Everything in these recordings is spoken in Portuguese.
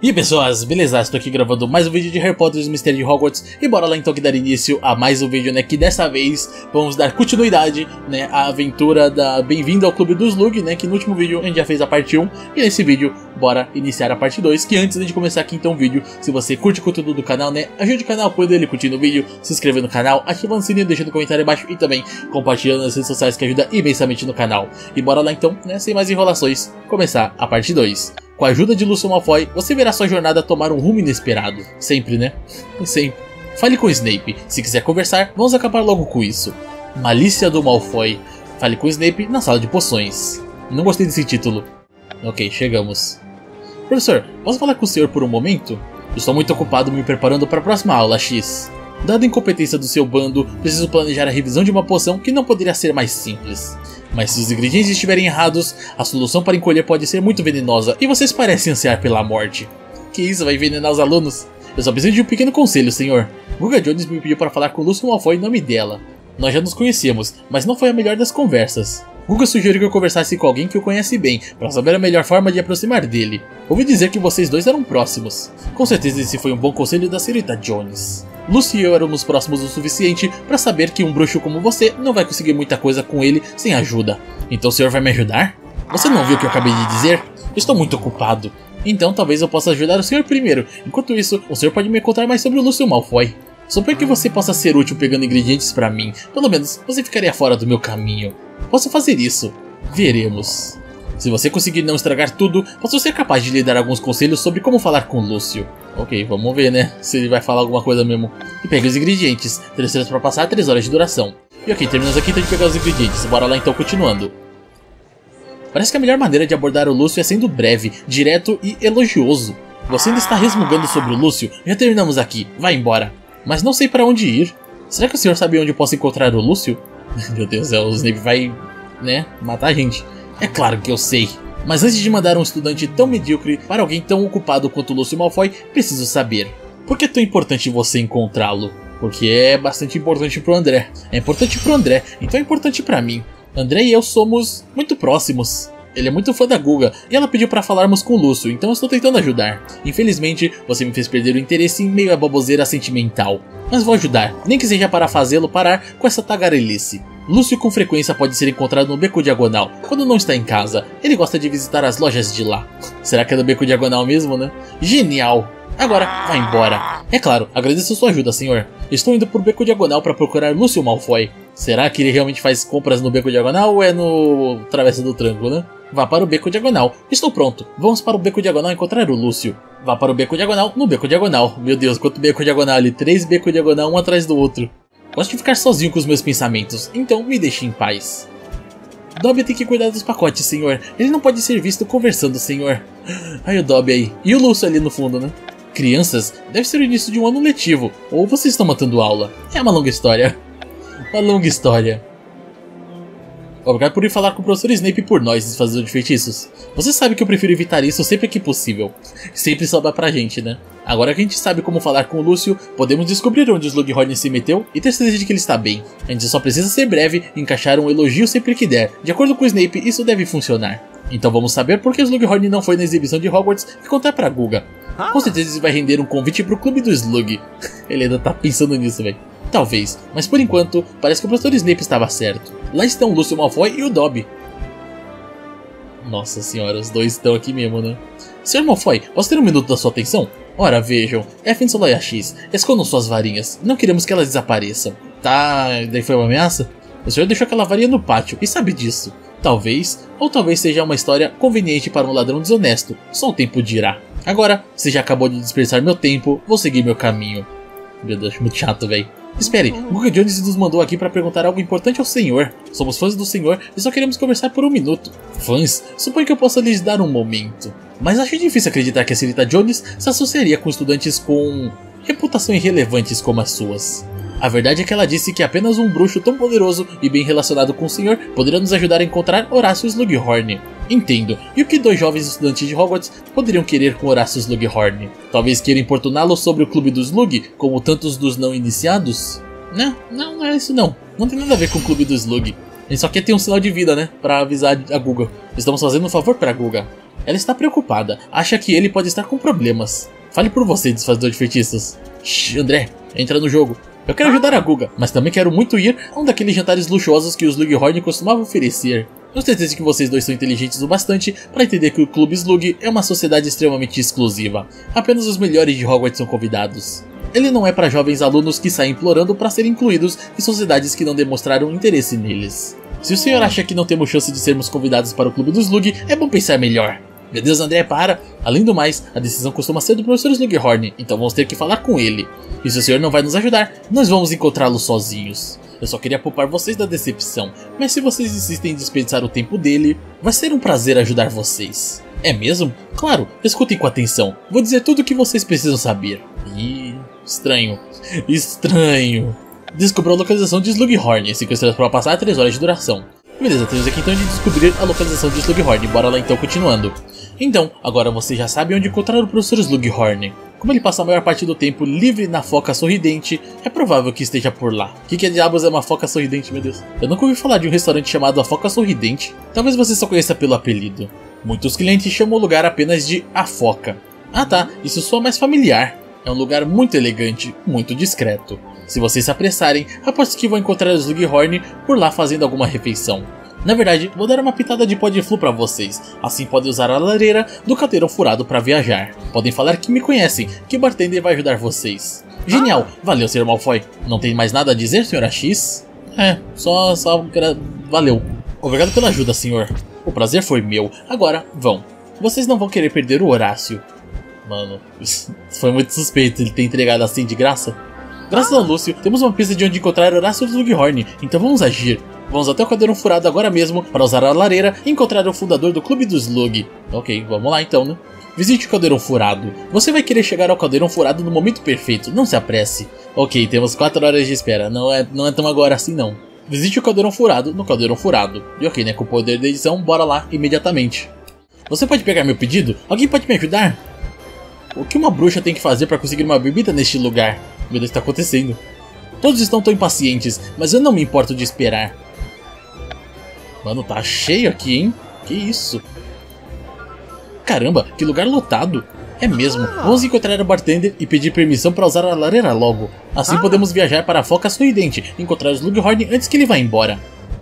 E aí pessoas, beleza? Estou aqui gravando mais um vídeo de Harry Potter e os Mistérios de Hogwarts. E bora lá então que dar início a mais um vídeo, né? Que dessa vez vamos dar continuidade, né? À aventura da Bem-vindo ao Clube do Slug, né? Que no último vídeo a gente já fez a parte 1. E nesse vídeo, bora iniciar a parte 2. Que antes de começar aqui então o vídeo, se você curte o conteúdo do canal, né? Ajude o canal apoiando ele, curtindo o vídeo, se inscrevendo no canal, ativando o sininho, deixando um comentário abaixo e também compartilhando nas redes sociais que ajuda imensamente no canal. E bora lá então, né? Sem mais enrolações, começar a parte 2. Com a ajuda de Lúcio Malfoy, você verá sua jornada tomar um rumo inesperado. Sempre, né? Sempre. Fale com Snape. Se quiser conversar, vamos acabar logo com isso. Malícia do Malfoy. Fale com Snape na sala de poções. Não gostei desse título. Ok, chegamos. Professor, posso falar com o senhor por um momento? Estou muito ocupado me preparando para a próxima aula, X. Dada a incompetência do seu bando, preciso planejar a revisão de uma poção que não poderia ser mais simples. Mas se os ingredientes estiverem errados, a solução para encolher pode ser muito venenosa e vocês parecem ansiar pela morte. Que isso, vai envenenar os alunos? Eu só preciso de um pequeno conselho, senhor. Guga Jones me pediu para falar com Lúcio Malfoy em nome dela. Nós já nos conhecemos, mas não foi a melhor das conversas. Guga sugeriu que eu conversasse com alguém que o conhece bem, para saber a melhor forma de aproximar dele. Ouvi dizer que vocês dois eram próximos. Com certeza esse foi um bom conselho da senhorita Jones. Lúcio e eu éramos próximos o suficiente para saber que um bruxo como você não vai conseguir muita coisa com ele sem ajuda. Então o senhor vai me ajudar? Você não viu o que eu acabei de dizer? Estou muito ocupado. Então talvez eu possa ajudar o senhor primeiro. Enquanto isso, o senhor pode me contar mais sobre o Lúcio Malfoy. Suponho que você possa ser útil pegando ingredientes para mim. Pelo menos você ficaria fora do meu caminho. Posso fazer isso? Veremos. Se você conseguir não estragar tudo, posso ser capaz de lhe dar alguns conselhos sobre como falar com Lúcio. Ok, vamos ver, né? Se ele vai falar alguma coisa mesmo. E pegue os ingredientes. 3 horas para passar, 3 horas de duração. E ok, terminamos aqui então de pegar os ingredientes. Bora lá então, continuando. Parece que a melhor maneira de abordar o Lúcio é sendo breve, direto e elogioso. Você ainda está resmungando sobre o Lúcio? Já terminamos aqui, vai embora. Mas não sei para onde ir. Será que o senhor sabe onde eu posso encontrar o Lúcio? Meu Deus, o Snape vai, né, matar a gente. É claro que eu sei. Mas antes de mandar um estudante tão medíocre para alguém tão ocupado quanto Lúcio Malfoy, preciso saber. Por que é tão importante você encontrá-lo? Porque é bastante importante pro André. É importante pro André, então é importante pra mim. André e eu somos muito próximos. Ele é muito fã da Guga, e ela pediu para falarmos com o Lúcio, então eu estou tentando ajudar. Infelizmente, você me fez perder o interesse em meio à baboseira sentimental. Mas vou ajudar, nem que seja para fazê-lo parar com essa tagarelice. Lúcio com frequência pode ser encontrado no Beco Diagonal, quando não está em casa. Ele gosta de visitar as lojas de lá. Será que é do Beco Diagonal mesmo, né? Genial! Agora, vá embora. É claro, agradeço sua ajuda, senhor. Estou indo pro Beco Diagonal para procurar Lúcio Malfoy. Será que ele realmente faz compras no Beco Diagonal ou é no Travessa do Tranco, né? Vá para o Beco Diagonal. Estou pronto. Vamos para o Beco Diagonal encontrar o Lúcio. Vá para o Beco Diagonal no Beco Diagonal. Meu Deus, quanto Beco Diagonal ali. 3 Beco Diagonal, um atrás do outro. Gosto de ficar sozinho com os meus pensamentos, então me deixe em paz. Dobby tem que cuidar dos pacotes, senhor. Ele não pode ser visto conversando, senhor. Ai, o Dobby aí. E o Lúcio ali no fundo, né? Crianças, deve ser o início de um ano letivo. Ou vocês estão matando aula. É uma longa história. Uma longa história. Obrigado por ir falar com o professor Snape por nós, desfazedor de feitiços. Você sabe que eu prefiro evitar isso sempre que possível. Sempre sobra pra gente, né? Agora que a gente sabe como falar com o Lúcio, podemos descobrir onde o Slughorn se meteu e ter certeza de que ele está bem. A gente só precisa ser breve e encaixar um elogio sempre que der. De acordo com o Snape, isso deve funcionar. Então vamos saber por que o Slughorn não foi na exibição de Hogwarts e contar pra Guga. Com certeza isso vai render um convite pro clube do Slug. Ele ainda tá pensando nisso, velho. Talvez, mas por enquanto, parece que o professor Snape estava certo. Lá estão o Lúcio Malfoy e o Dobby. Nossa senhora, os dois estão aqui mesmo, né? Sr. Malfoy, posso ter um minuto da sua atenção? Ora, vejam, Effensolaia X, escondam suas varinhas, não queremos que elas desapareçam. Tá, daí foi uma ameaça? O senhor deixou aquela varinha no pátio e sabe disso. Talvez, ou talvez seja uma história conveniente para um ladrão desonesto, só o tempo dirá. Agora, você já acabou de dispersar meu tempo, vou seguir meu caminho. Meu Deus, muito chato, velho. Espere, Guga Jones nos mandou aqui para perguntar algo importante ao senhor. Somos fãs do senhor e só queremos conversar por um minuto. Fãs? Suponho que eu possa lhes dar um momento. Mas acho difícil acreditar que a senhorita Jones se associaria com estudantes com reputação irrelevantes como as suas. A verdade é que ela disse que apenas um bruxo tão poderoso e bem relacionado com o senhor poderia nos ajudar a encontrar Horácio Slughorn. Entendo. E o que 2 jovens estudantes de Hogwarts poderiam querer com Horácio Slughorn? Talvez queiram importuná-lo sobre o clube do Slug, como tantos dos não iniciados? Não é isso não. Não tem nada a ver com o clube do Slug. A gente só quer ter um sinal de vida, né? Pra avisar a Guga. Estamos fazendo um favor pra Guga. Ela está preocupada, acha que ele pode estar com problemas. Fale por você, desfazedor de feitiços. Shhh, André, entra no jogo. Eu quero ajudar a Guga, mas também quero muito ir a um daqueles jantares luxuosos que os Slughorn costumavam oferecer. Tenho certeza que vocês dois são inteligentes o bastante para entender que o Clube Slug é uma sociedade extremamente exclusiva. Apenas os melhores de Hogwarts são convidados. Ele não é para jovens alunos que saem implorando para serem incluídos em sociedades que não demonstraram interesse neles. Se o senhor acha que não temos chance de sermos convidados para o Clube do Slug, é bom pensar melhor. Meu Deus, André, para! Além do mais, a decisão costuma ser do professor Slughorn, então vamos ter que falar com ele. E se o senhor não vai nos ajudar, nós vamos encontrá-lo sozinhos. Eu só queria poupar vocês da decepção, mas se vocês insistem em desperdiçar o tempo dele, vai ser um prazer ajudar vocês. É mesmo? Claro, escutem com atenção, vou dizer tudo o que vocês precisam saber. Ih, estranho. Estranho. Descubra a localização de Slughorn, 5 estrelas para passar, 3 horas de duração. Beleza, temos aqui então de descobrir a localização de Slughorn, bora lá então continuando. Então, agora você já sabe onde encontrar o professor Slughorn. Como ele passa a maior parte do tempo livre na Foca Sorridente, é provável que esteja por lá. Que diabos é uma Foca Sorridente, meu Deus? Eu nunca ouvi falar de um restaurante chamado a Foca Sorridente. Talvez você só conheça pelo apelido. Muitos clientes chamam o lugar apenas de A Foca. Ah tá, isso soa mais familiar. É um lugar muito elegante, muito discreto. Se vocês se apressarem, aposto que vão encontrar os Slughorn por lá fazendo alguma refeição. Na verdade, vou dar uma pitada de pó de flu pra vocês, assim podem usar a lareira do caldeirão furado pra viajar. Podem falar que me conhecem, que o bartender vai ajudar vocês. Genial, valeu, Sr. Malfoy. Não tem mais nada a dizer, Sra. X? Só valeu. Obrigado pela ajuda, senhor. O prazer foi meu. Agora, vão. Vocês não vão querer perder o Horácio. Mano, isso foi muito suspeito ele ter entregado assim de graça. Graças a Lúcio, temos uma pista de onde encontrar Horácio Slughorn, então vamos agir. Vamos até o caldeirão furado agora mesmo para usar a lareira e encontrar o fundador do Clube do Slug. Ok, vamos lá então, né? Visite o caldeirão furado. Você vai querer chegar ao caldeirão furado no momento perfeito, não se apresse. Ok, temos 4 horas de espera, não é tão agora assim não. Visite o caldeirão furado no caldeirão furado. E ok, né, com o poder da edição, bora lá imediatamente. Você pode pegar meu pedido? Alguém pode me ajudar? O que uma bruxa tem que fazer para conseguir uma bebida neste lugar? Meu Deus, está acontecendo. Todos estão tão impacientes, mas eu não me importo de esperar. Mano, tá cheio aqui, hein? Que isso? Caramba, que lugar lotado. É mesmo, vamos encontrar o bartender e pedir permissão para usar a lareira logo. Assim podemos viajar para a Foca Sorridente e encontrar o Slughorn antes que ele vá embora.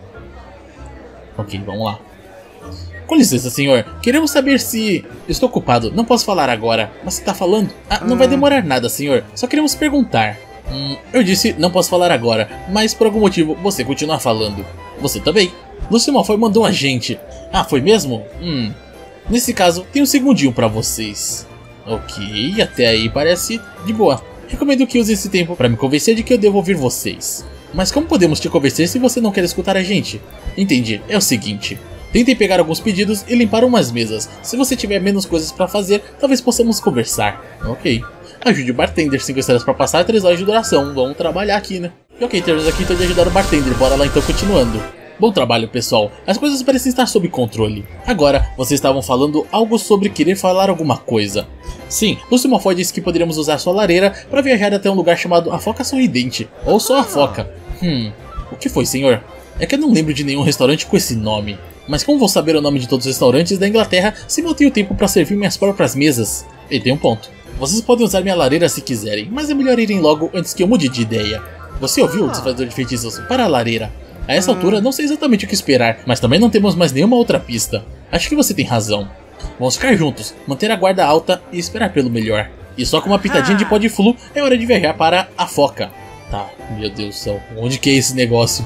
Ok, vamos lá. Com licença, senhor. Queremos saber se... Estou ocupado, não posso falar agora. Mas você tá falando? Não vai demorar nada, senhor. Só queremos perguntar. Eu disse não posso falar agora, mas por algum motivo você continua falando. Você também. Lúcio Malfoy mandou a gente. Ah, foi mesmo? Nesse caso, tem um segundinho pra vocês. Ok, até aí parece de boa. Recomendo que use esse tempo pra me convencer de que eu devo ouvir vocês. Mas como podemos te convencer se você não quer escutar a gente? Entendi, é o seguinte. Tentem pegar alguns pedidos e limpar umas mesas. Se você tiver menos coisas pra fazer, talvez possamos conversar. Ok. Ajude o bartender, 5 estrelas pra passar, 3 horas de duração. Vamos trabalhar aqui, né? E ok, temos aqui então de ajudar o bartender. Bora lá então, continuando. Bom trabalho, pessoal. As coisas parecem estar sob controle. Agora, vocês estavam falando algo sobre querer falar alguma coisa. Sim, Lúcio Malfoy disse que poderíamos usar sua lareira para viajar até um lugar chamado a Foca Sorridente. Ou só a Foca. O que foi, senhor? É que eu não lembro de nenhum restaurante com esse nome. Mas como vou saber o nome de todos os restaurantes da Inglaterra se não tenho tempo para servir minhas próprias mesas? E tem um ponto. Vocês podem usar minha lareira se quiserem, mas é melhor irem logo antes que eu mude de ideia. Você ouviu, desfazedor de feitiços? Para a lareira. A essa altura não sei exatamente o que esperar, mas também não temos mais nenhuma outra pista. Acho que você tem razão. Vamos ficar juntos, manter a guarda alta e esperar pelo melhor. E só com uma pitadinha de pó de flu é hora de viajar para a Foca. Tá, meu Deus do céu, onde que é esse negócio?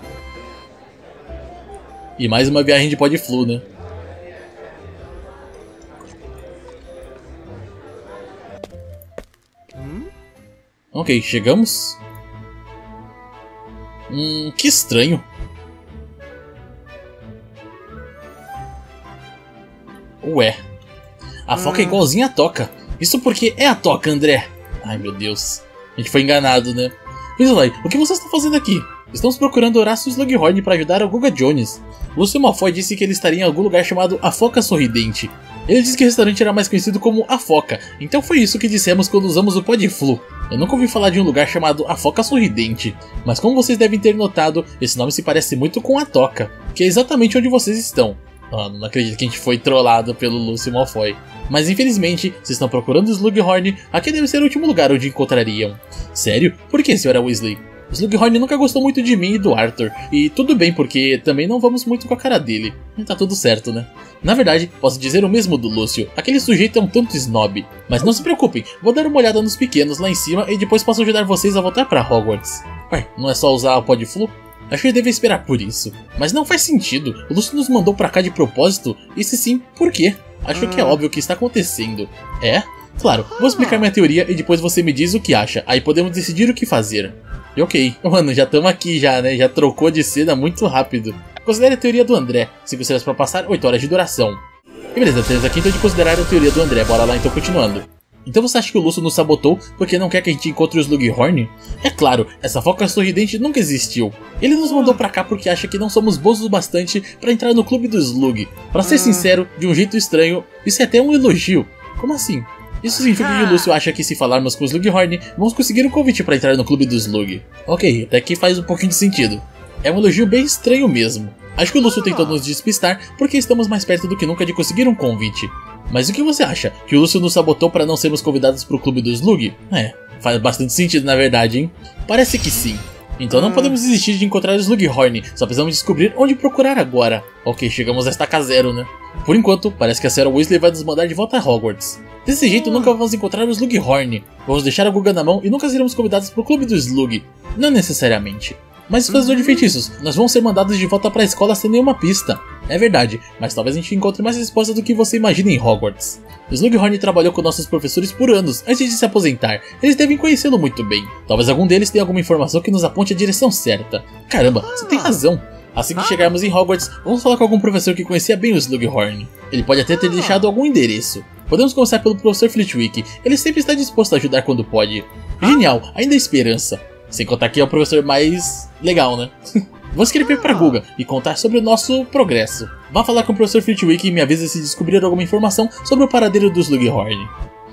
E mais uma viagem de pó de flu, né? Ok, chegamos. Que estranho. Ué. A Foca é igualzinha a Toca. Isso porque é a Toca, André. Ai, meu Deus. A gente foi enganado, né? Weasley, o que vocês estão fazendo aqui? Estamos procurando Horácio Slughorn para ajudar a Guga Jones. Lúcio Malfoy disse que ele estaria em algum lugar chamado A Foca Sorridente. Ele disse que o restaurante era mais conhecido como A Foca, então foi isso que dissemos quando usamos o pó de flu. Eu nunca ouvi falar de um lugar chamado A Foca Sorridente, mas como vocês devem ter notado, esse nome se parece muito com a Toca, que é exatamente onde vocês estão. Mano, não acredito que a gente foi trollado pelo Lúcio Malfoy. Mas infelizmente, se estão procurando o Slughorn, aqui deve ser o último lugar onde encontrariam. Sério? Por que, Sra. Weasley? O Slughorn nunca gostou muito de mim e do Arthur, e tudo bem porque também não vamos muito com a cara dele. Tá tudo certo, né? Na verdade, posso dizer o mesmo do Lúcio, aquele sujeito é um tanto snob. Mas não se preocupem, vou dar uma olhada nos pequenos lá em cima e depois posso ajudar vocês a voltar pra Hogwarts. Ué, não é só usar o Podflu? Acho que eu devo esperar por isso. Mas não faz sentido, o Lúcio nos mandou pra cá de propósito, e se sim, por quê? Acho que é óbvio o que está acontecendo. É? Claro, vou explicar minha teoria e depois você me diz o que acha, aí podemos decidir o que fazer. E ok, mano, já estamos aqui já, né? Já trocou de cena muito rápido. Considere a teoria do André, 5 estrelas pra passar, 8 horas de duração. E beleza, temos aqui então de considerar a teoria do André, bora lá então continuando. Então você acha que o Lúcio nos sabotou porque não quer que a gente encontre o Slughorn? É claro, essa foca sorridente nunca existiu. Ele nos mandou pra cá porque acha que não somos bons o bastante pra entrar no clube do Slug. Pra ser sincero, de um jeito estranho, isso é até um elogio. Como assim? Isso significa que o Lúcio acha que se falarmos com o Slughorn, vamos conseguir um convite pra entrar no clube do Slug. Ok, até que faz um pouquinho de sentido. É um elogio bem estranho mesmo. Acho que o Lúcio tentou nos despistar porque estamos mais perto do que nunca de conseguir um convite. Mas o que você acha? Que o Lúcio nos sabotou para não sermos convidados pro clube do Slug? É, faz bastante sentido na verdade, hein? Parece que sim. Então não podemos desistir de encontrar o Slughorn, só precisamos descobrir onde procurar agora. Ok, chegamos a estaca zero, né? Por enquanto, parece que a Sra. Weasley vai nos mandar de volta a Hogwarts. Desse jeito nunca vamos encontrar o Slughorn. Vamos deixar a Guga na mão e nunca seremos convidados pro clube do Slug. Não necessariamente. Mas fazedor de feitiços, nós vamos ser mandados de volta pra escola sem nenhuma pista. É verdade, mas talvez a gente encontre mais respostas do que você imagina em Hogwarts. O Slughorn trabalhou com nossos professores por anos, antes de se aposentar. Eles devem conhecê-lo muito bem. Talvez algum deles tenha alguma informação que nos aponte a direção certa. Caramba, você tem razão. Assim que chegarmos em Hogwarts, vamos falar com algum professor que conhecia bem o Slughorn. Ele pode até ter deixado algum endereço. Podemos começar pelo professor Flitwick, ele sempre está disposto a ajudar quando pode. Genial, ainda há esperança. Sem contar que é o professor mais legal, né? Vou escrever pra Guga e contar sobre o nosso progresso. Vá falar com o professor Flitwick e me avisa se descobrir alguma informação sobre o paradeiro do Slughorn.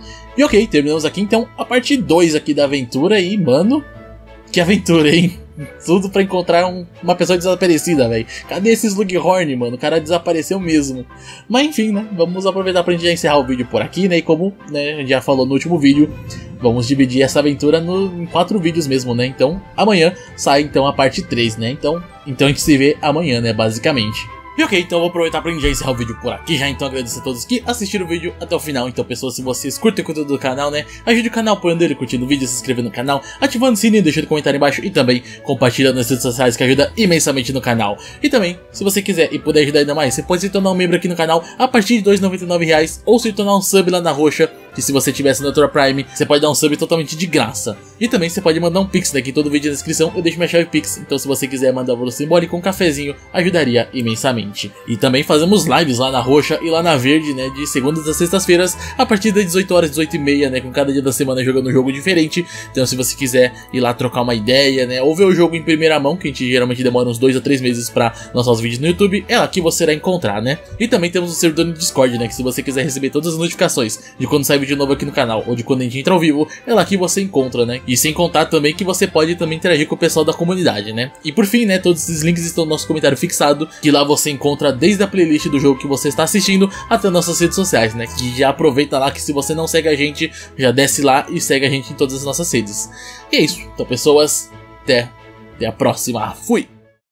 E ok, terminamos aqui então a parte 2 aqui da aventura e, mano, que aventura, hein? Tudo pra encontrar uma pessoa desaparecida, velho. Cadê esse Slughorn, mano? O cara desapareceu mesmo. Mas enfim, né? Vamos aproveitar pra gente já encerrar o vídeo por aqui, né? E como, né, a gente já falou no último vídeo, vamos dividir essa aventura em 4 vídeos mesmo, né? Então, amanhã sai então a parte 3, né? Então a gente se vê amanhã, né? Basicamente. E ok, então eu vou aproveitar pra já encerrar o vídeo por aqui já, então agradeço a todos que assistiram o vídeo até o final. Então pessoas, se vocês curtem o conteúdo do canal, né, ajude o canal apoiando ele, curtindo o vídeo, se inscrevendo no canal, ativando o sininho, deixando um comentário embaixo e também compartilhando nas redes sociais que ajuda imensamente no canal. E também, se você quiser e puder ajudar ainda mais, você pode se tornar um membro aqui no canal a partir de R$ 2,99 ou se tornar um sub lá na roxa, que se você tiver assinatura Prime, você pode dar um sub totalmente de graça. E também você pode mandar um Pix, daqui todo vídeo na descrição eu deixo minha chave Pix, então se você quiser mandar o valor simbólico com um cafezinho, ajudaria imensamente. E também fazemos lives lá na roxa e lá na verde, né, de segundas a sextas-feiras, a partir das 18 horas, 18h30, né, com cada dia da semana jogando um jogo diferente. Então se você quiser ir lá trocar uma ideia, né, ou ver o jogo em primeira mão, que a gente geralmente demora uns 2 a 3 meses pra lançar os vídeos no YouTube, é lá que você irá encontrar, né. E também temos o servidor no Discord, né, que se você quiser receber todas as notificações de quando sai vídeo novo aqui no canal, ou de quando a gente entra ao vivo, é lá que você encontra, né. E sem contar também que você pode também interagir com o pessoal da comunidade, né. E por fim, né, todos esses links estão no nosso comentário fixado, que lá você encontra desde a playlist do jogo que você está assistindo até nossas redes sociais, né? Que já aproveita lá que se você não segue a gente, já desce lá e segue a gente em todas as nossas redes. E é isso. Então, pessoas, até a próxima. Fui!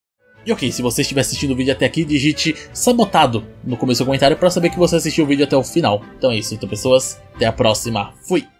E ok, se você estiver assistindo o vídeo até aqui, digite sabotado no começo do comentário para saber que você assistiu o vídeo até o final. Então é isso. Então, pessoas, até a próxima. Fui!